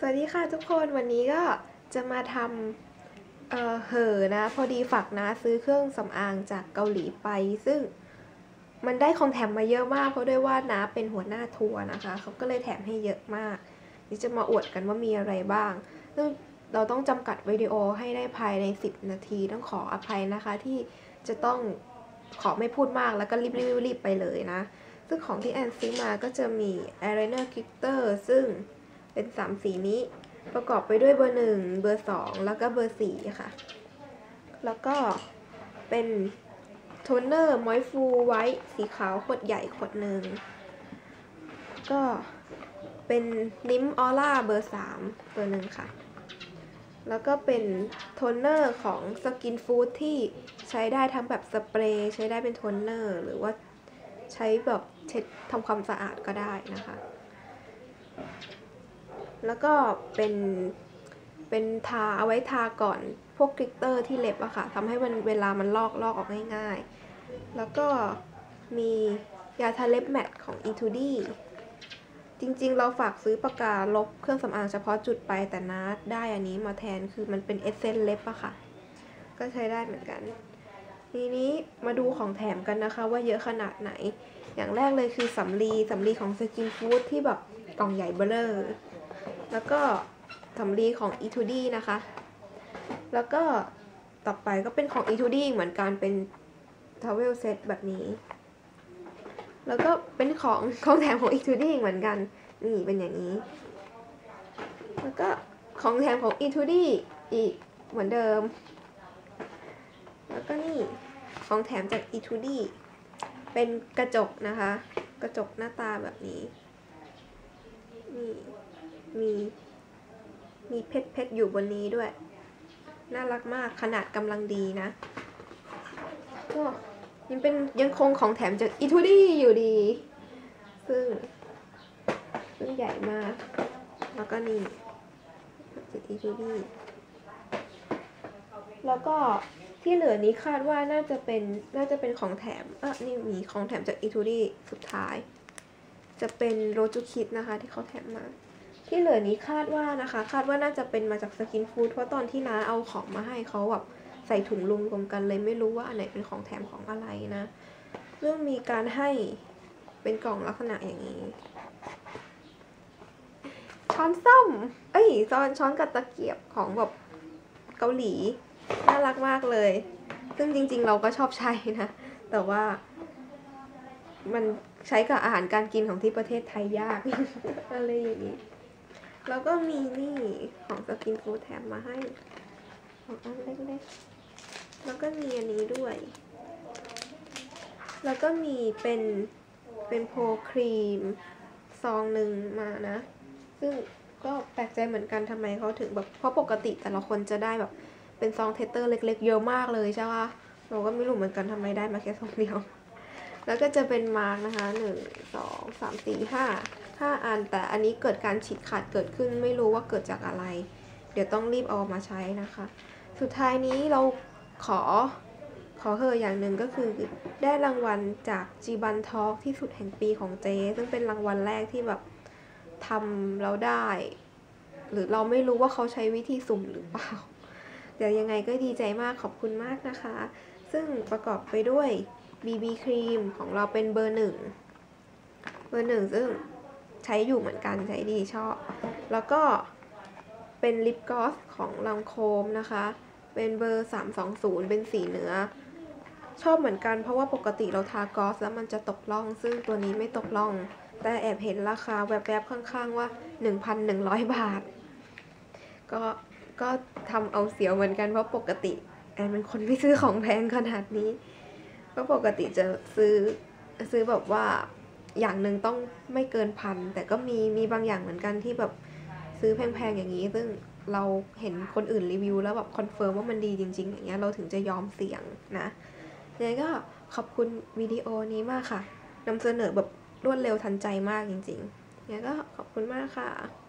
สวัสดีค่ะทุกคนวันนี้ก็จะมาทำนะพอดีฝากนะซื้อเครื่องสำอางจากเกาหลีไปซึ่งมันได้ของแถมมาเยอะมากเพราะด้วยว่านะเป็นหัวหน้าทัวร์นะคะเขาก็เลยแถมให้เยอะมากนี่จะมาอวดกันว่ามีอะไรบ้างซึ่งเราต้องจำกัดวิดีโอให้ได้ภายใน10 นาทีต้องขออภัยนะคะที่จะต้องขอไม่พูดมากแล้วก็รีบไปเลยนะซึ่งของที่แอนซื้อมาก็จะมี eyeliner glitter ซึ่งเป็น3สีนี้ประกอบไปด้วยเบอร์1เบอร์2แล้วก็เบอร์4ค่ะแล้วก็เป็นโทนเนอร์มอยฟูไวท์สีขาวขวดใหญ่ขวดหนึ่งก็เป็นลิมออร่าเบอร์3ตัวหนึ่งค่ะแล้วก็เป็นโทนเนอร์ของสกินฟู้ดที่ใช้ได้ทั้งแบบสเปรย์ใช้ได้เป็นโทนเนอร์หรือว่าใช้แบบเช็ดทำความสะอาดก็ได้นะคะแล้วก็เป็นทาเอาไว้ทาก่อนพวกกลิตเตอร์ที่เล็บอะค่ะทำให้มันเวลามันลอกออกง่ายๆแล้วก็มียาทาเล็บแมตต์ของ Etude จริงๆเราฝากซื้อปากกาลบเครื่องสำอางเฉพาะจุดไปแต่นัดได้อันนี้มาแทนคือมันเป็นเอสเซนส์เล็บอะค่ะก็ใช้ได้เหมือนกันทีนี้มาดูของแถมกันนะคะว่าเยอะขนาดไหนอย่างแรกเลยคือสำลีของ Skin Food ที่แบบกล่องใหญ่เบ้อเร่อแล้วก็สำลีของ Etude นะคะแล้วก็ต่อไปก็เป็นของ Etude เหมือนกันเป็น Travel Set แบบนี้แล้วก็เป็นของแถมของ Etude เหมือนกันนี่เป็นอย่างนี้แล้วก็ของแถมของ Etude อีกเหมือนเดิมแล้วก็นี่ของแถมจาก Etude เป็นกระจกนะคะกระจกหน้าตาแบบนี้นี่มีเพชรอยู่บนนี้ด้วยน่ารักมากขนาดกำลังดีนะก็ยังคงของแถมจาก Etude อยู่ดีซึ่งใหญ่มากแล้วก็นี่จาก Etude แล้วก็ที่เหลือนี้คาดว่าน่าจะเป็นของแถมนี่มีของแถมจาก Etude สุดท้ายจะเป็นโรจูคิดนะคะที่เขาแถมมาที่เหลือนี้คาดว่าน่าจะเป็นมาจากสกินฟู้ดเพราะตอนที่น้าเอาของมาให้เขาแบบใส่ถุงรวมกันเลยไม่รู้ว่าอันไหนเป็นของแถมของอะไรนะเรื่องมีการให้เป็นกล่องลักษณะอย่างนี้ช้อนส้อมช้อนกับตะเกียบของแบบเกาหลีน่ารักมากเลยซึ่งจริงๆเราก็ชอบใช้นะแต่ว่ามันใช้กับอาหารการกินของที่ประเทศไทยยาก อะไรอย่างนี้แล้วก็มีนี่ของสกินฟู้ดแถมมาให้ของอันเล็กๆแล้วก็มีอันนี้ด้วยแล้วก็มีเป็นโพครีมซองหนึ่งมานะซึ่งก็แปลกใจเหมือนกันทำไมเขาถึงแบบเพราะปกติแต่ละคนจะได้แบบเป็นซองเทเตอร์เล็กๆเยอะมากเลยใช่ปะเราก็ไม่รู้เหมือนกันทำไมได้มาแค่ซองเดียวแล้วก็จะเป็นมาร์กนะคะ1 2 3 4 5อันแต่อันนี้เกิดการฉีกขาดเกิดขึ้นไม่รู้ว่าเกิดจากอะไรเดี๋ยวต้องรีบเอามาใช้นะคะสุดท้ายนี้เราขออย่างหนึ่งก็คือได้รางวัลจากจีบันทอล์กที่สุดแห่งปีของเจซึ่งเป็นรางวัลแรกที่แบบทำเราได้หรือเราไม่รู้ว่าเขาใช้วิธีสุ่มหรือเปล่าเดี๋ยวยังไงก็ดีใจมากขอบคุณมากนะคะซึ่งประกอบไปด้วย BB ครีมของเราเป็นเบอร์1ซึ่งใช้อยู่เหมือนกันใช้ดีชอบแล้วก็เป็นลิปกลอสของลังโคมนะคะเป็นเบอร์320เป็นสีเนื้อชอบเหมือนกันเพราะว่าปกติเราทากลอสแล้วมันจะตกล่องซึ่งตัวนี้ไม่ตกล่องแต่แอบเห็นราคาแวบๆข้างๆว่า 1,100 บาทก็ทำเอาเสียวเหมือนกันเพราะปกติแอนเป็นคนไม่ซื้อของแพงขนาดนี้ก็ปกติจะซื้อแบบว่าอย่างหนึ่งต้องไม่เกิน1,000แต่ก็มีบางอย่างเหมือนกันที่แบบซื้อแพงๆอย่างนี้ซึ่งเราเห็นคนอื่นรีวิวแล้วแบบคอนเฟิร์มว่ามันดีจริงๆอย่างเงี้ยเราถึงจะยอมเสี่ยงนะยังไงก็ขอบคุณวิดีโอนี้มากค่ะนำเสนอแบบรวดเร็วทันใจมากจริงๆยังไงก็ขอบคุณมากค่ะ